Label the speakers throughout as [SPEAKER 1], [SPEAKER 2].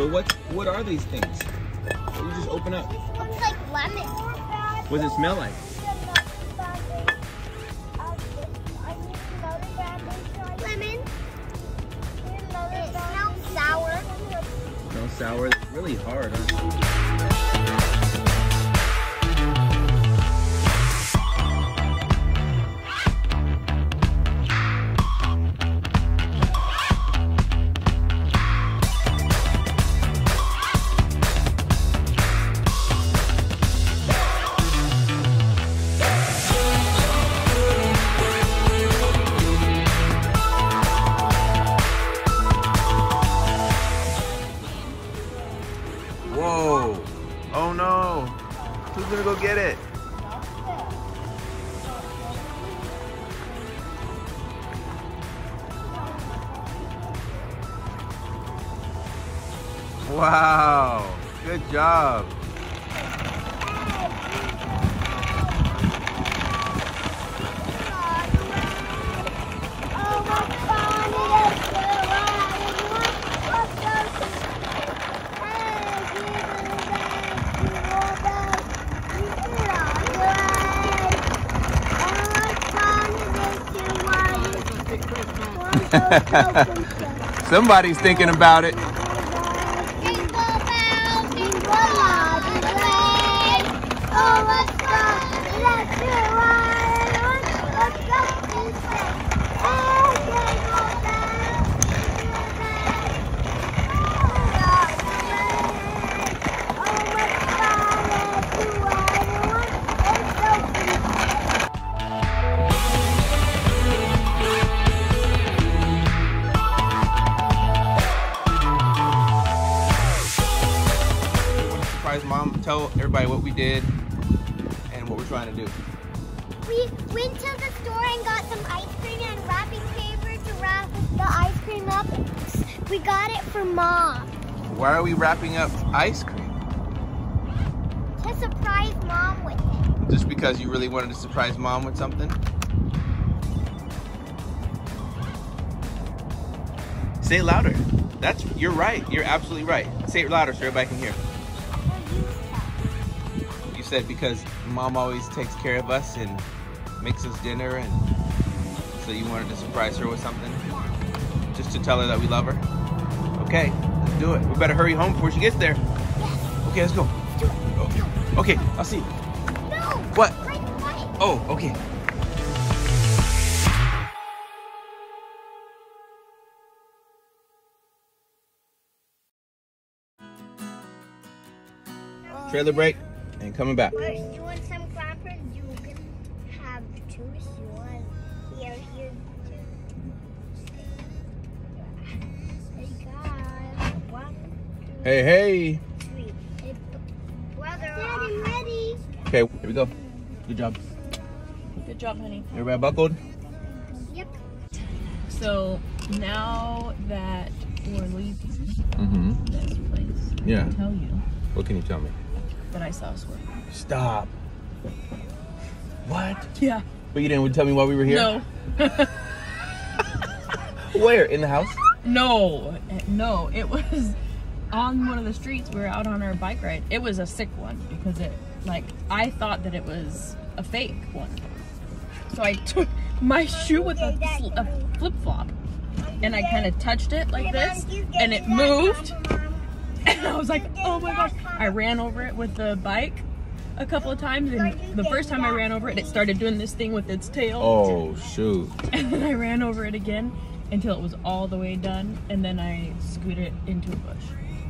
[SPEAKER 1] So what are these things? That you just open up?
[SPEAKER 2] Looks like lemon.
[SPEAKER 1] What does it smell like?
[SPEAKER 2] Lemon. It smells sour.
[SPEAKER 1] It smells sour. It's really hard, huh? Whoa! Oh no! Who's gonna go get it? Wow! Good job! Somebody's thinking about it. Mom, tell everybody what we did and what we're trying to do.
[SPEAKER 2] We went to the store and got some ice cream and wrapping paper to wrap the ice cream up. We got it for Mom.
[SPEAKER 1] Why are we wrapping up ice cream?
[SPEAKER 2] To surprise Mom with it.
[SPEAKER 1] Just because you really wanted to surprise Mom with something? Say it louder. You're right. You're absolutely right. Say it louder so everybody can hear. You said because Mom always takes care of us and makes us dinner, and so you wanted to surprise her with something? Just to tell her that we love her? Okay, let's do it. We better hurry home before she gets there.
[SPEAKER 2] Yes.
[SPEAKER 1] Okay, let's go.
[SPEAKER 2] Let's do it. Let's go.
[SPEAKER 1] Okay, I'll see you.
[SPEAKER 2] No.
[SPEAKER 1] What?
[SPEAKER 2] Right away.
[SPEAKER 1] Oh, okay. Trailer break and coming back.
[SPEAKER 2] First, you want some crackers? You can have two. You want here too. Hey guys, 1, 2,
[SPEAKER 1] Hey.
[SPEAKER 2] 3. Brother, Daddy, ready?
[SPEAKER 1] Okay, here we go. Good job.
[SPEAKER 3] Good job, honey.
[SPEAKER 1] Everybody buckled?
[SPEAKER 2] Yep.
[SPEAKER 3] So now that we're leaving this place, I
[SPEAKER 1] Yeah.
[SPEAKER 3] can tell you
[SPEAKER 1] What can you tell me?
[SPEAKER 3] that I saw a swerve.
[SPEAKER 1] Stop. What?
[SPEAKER 3] Yeah.
[SPEAKER 1] But you didn't tell me while we were here?
[SPEAKER 3] No.
[SPEAKER 1] Where? In the house?
[SPEAKER 3] No. It was on one of the streets. We were out on our bike ride. It was a sick one because I thought that it was a fake one. So I took my shoe with a flip-flop and I kind of touched it like this and it moved. And I was like, oh my gosh. I ran over it with the bike a couple of times, and the first time I ran over it, it started doing this thing with its tail.
[SPEAKER 1] Oh, shoot.
[SPEAKER 3] And then I ran over it again until it was all the way done, and then I scooted it into a bush.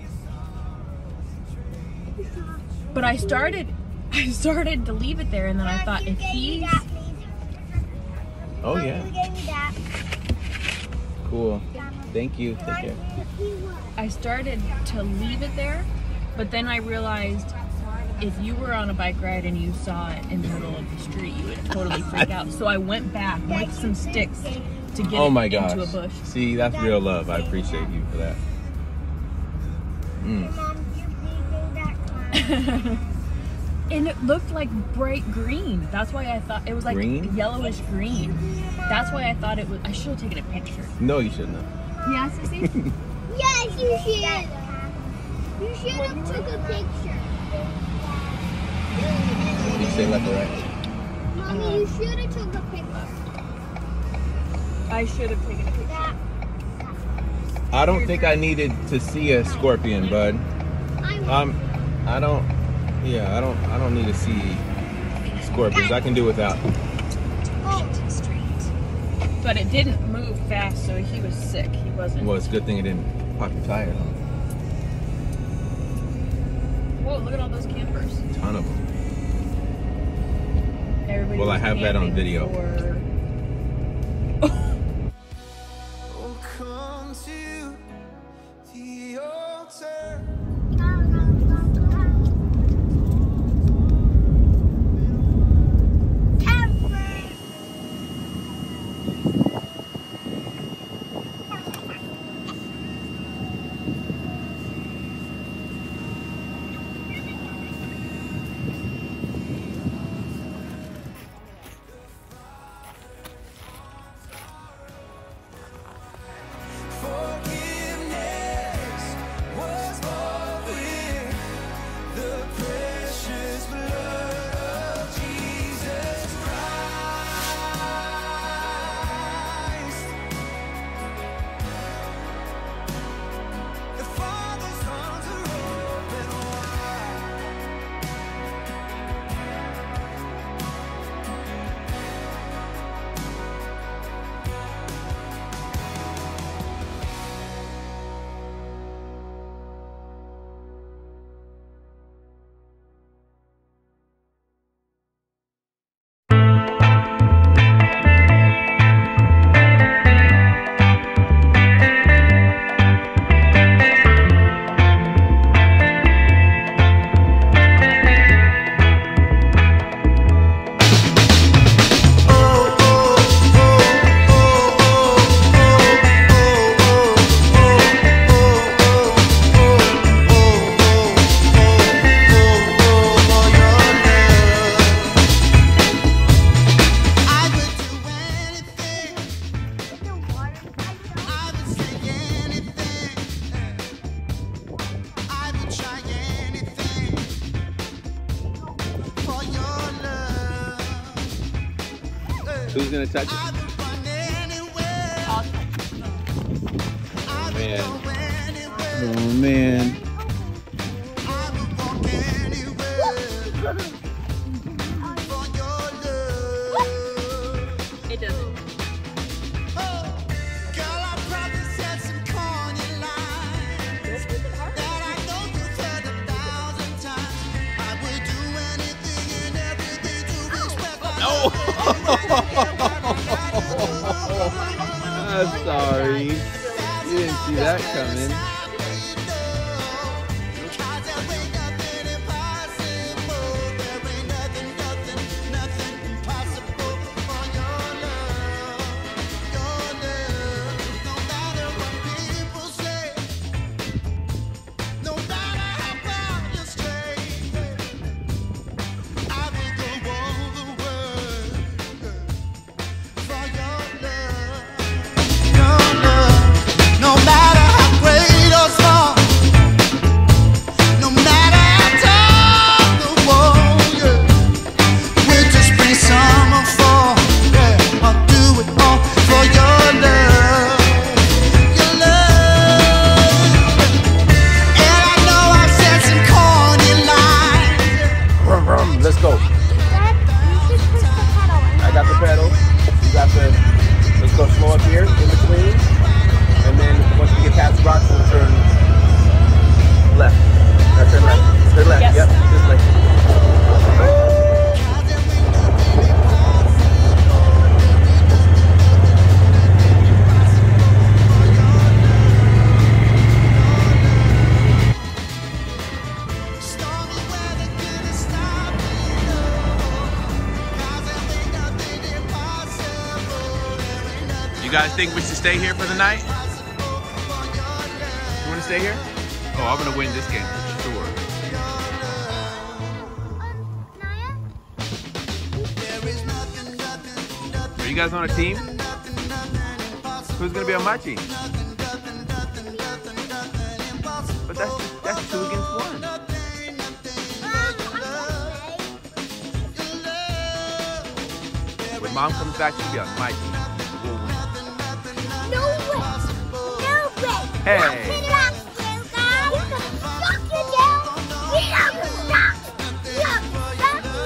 [SPEAKER 3] But I started to leave it there, and then I thought if he's...
[SPEAKER 1] Oh, yeah. Cool. Thank you. Take care.
[SPEAKER 3] I started to leave it there, but then I realized if you were on a bike ride and you saw it in the middle of the street, you would totally freak out. So I went back with some sticks to get
[SPEAKER 1] Oh my
[SPEAKER 3] it
[SPEAKER 1] gosh.
[SPEAKER 3] into a bush.
[SPEAKER 1] See, that's real love. I appreciate you for that.
[SPEAKER 3] And it looked like bright green. That's why I thought it was like
[SPEAKER 1] Green?
[SPEAKER 3] yellowish green. That's why I thought it was. I should have taken a picture.
[SPEAKER 1] No, you shouldn't have.
[SPEAKER 3] Yeah, Sissy?
[SPEAKER 2] Yes, you should. You should have took a picture.
[SPEAKER 1] What do you say, left or right?
[SPEAKER 2] Mommy, you should have took a picture.
[SPEAKER 3] I should have taken a picture.
[SPEAKER 2] That.
[SPEAKER 1] I don't think I needed to see a scorpion, bud. I don't need to see scorpions. I can do without.
[SPEAKER 2] Oh.
[SPEAKER 3] But it didn't move fast, so he was sick. He wasn't.
[SPEAKER 1] Well, it's a good thing it didn't pop your tire.
[SPEAKER 3] Whoa, look at all those campers.
[SPEAKER 1] A ton of them.
[SPEAKER 3] Everybody
[SPEAKER 1] Well, I
[SPEAKER 3] was
[SPEAKER 1] have that on
[SPEAKER 3] camping
[SPEAKER 1] video.
[SPEAKER 3] for-
[SPEAKER 1] Who's gonna touch it? Oh man. Oh man.
[SPEAKER 3] It doesn't.
[SPEAKER 1] No! I'm sorry. You didn't see that coming. Let's go. I got the pedal. You got the. Let's go slow up here in between, and then once we get past the rocks, we'll turn left. Turn left. Turn left.
[SPEAKER 3] Yes.
[SPEAKER 1] Yep. This way. You guys think we should stay here for the night? You want to stay here? Oh, I'm going to win this game for sure. Are you guys on a team? Who's going to be on my team? But that's 2 against 1. When Mom comes back, she'll be on my team. We'll win.
[SPEAKER 2] No way! No way!
[SPEAKER 1] Hey!
[SPEAKER 2] Knock it up, you guys! Knock it down!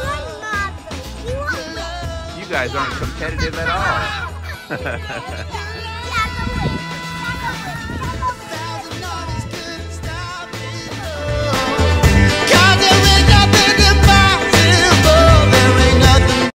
[SPEAKER 1] You guys aren't competitive at all.